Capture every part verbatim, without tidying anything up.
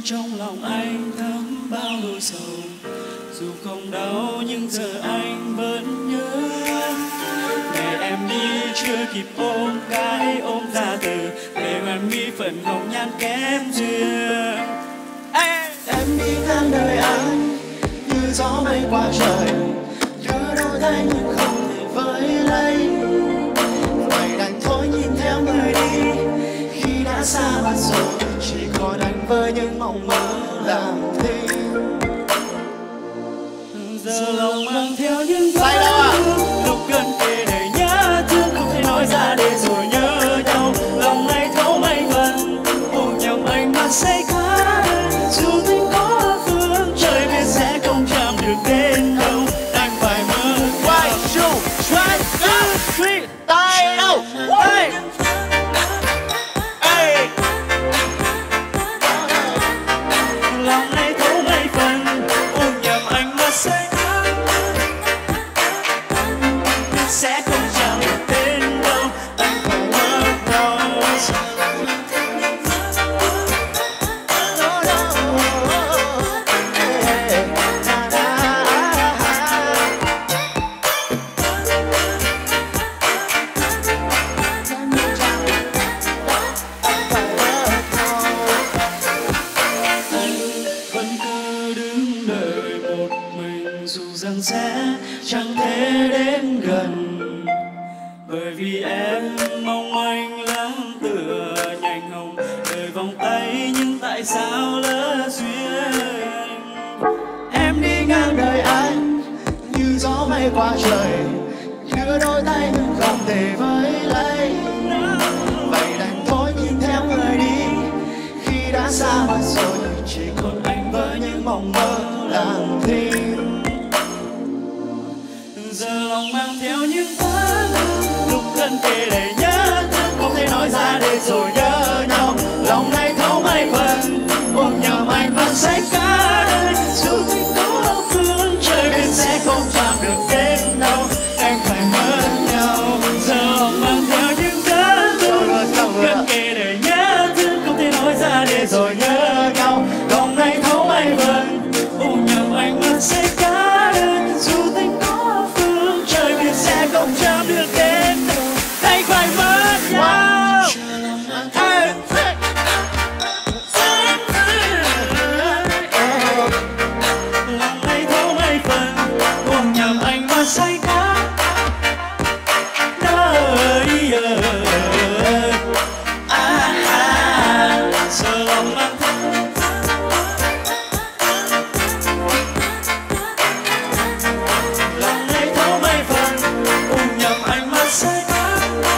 trong lòng anh thấm bao nỗi sầu. Dù không đau nhưng giờ anh vẫn nhớ. Ngày em đi chưa kịp ôm cái ôm ra từ, để em mi phần hồng nhan kém duyên. Em đi ngang đời anh như gió mây qua trời, như đôi tay nhưng không thể với lấy. Vậy đành thôi nhìn theo người đi, khi đã xa mất rồi chỉ còn anh với những mộng mơ làm thinh. Giờ lòng mang theo những vết thương, lúc gần kề đầy nhớ thương không thể nói ra để rồi nhớ nhau. Lòng này thấu mấy phần ôm nhầm ánh mắt say khát, dù tình có phương trời biết sẽ không chạm được đến đâu. Anh phải mơ One, two, one, two, three, tay đâu? One. lòng này thấu mấy phần ôm nhầm ánh mắt say sẽ không chạm được đến đâu. Anh phải mơ đâu. Anh vẫn cứ đứng đợi một mình, dù rằng sẽ chẳng thể đến gần. Bởi vì em mong anh lắm tựa nhành hồng, đời vòng tay nhưng tại sao lỡ duyên. Em đi ngang đời anh như gió mây qua trời, như đôi tay nhưng không thể với lấy. Vậy đành thôi nhìn theo người đi, khi đã xa mất rồi chỉ còn anh với những mộng mơ làm thinh. Giờ lòng mang theo những vết thương, lúc gần kề đầy nhớ thương không thể nói ra để rồi nhớ nhau. Lòng này thấu mấy phần ôm nhầm anh mắt say khát, dù tình có phương trời biết sẽ không chạm được đến đâu. Anh phải mất nhau. Giờ lòng mang theo những vết thương, lúc gần kề đầy nhớ thương không thể nói ra để rồi nhớ nhau. Lòng này thấu mấy phần ôm nhầm anh mắt say khát, dù tình có phương trời biết sẽ không chạm được đến đâu. Anh phải mất nhau. Lòng này thấu mấy phần ôm nhầm anh mắt say khát. Nơi à, à, giờ lòng mang theo lòng này thấu mấy phần ôm nhầm anh mắt say khát,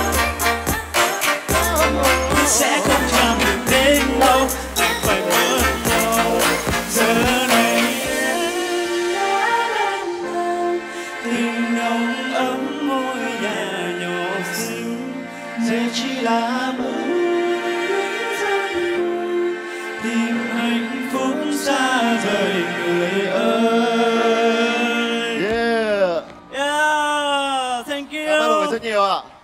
sẽ không chạm được đến đâu. Anh phải mất nhau. Giờ này tình nồng ấm môi nhà nhỏ xinh, Sẽ chỉ là mơ tìm hạnh phúc xa rời người ơi. Yeah. Yeah, thank you. Cảm ơn mọi người rất nhiều ạ.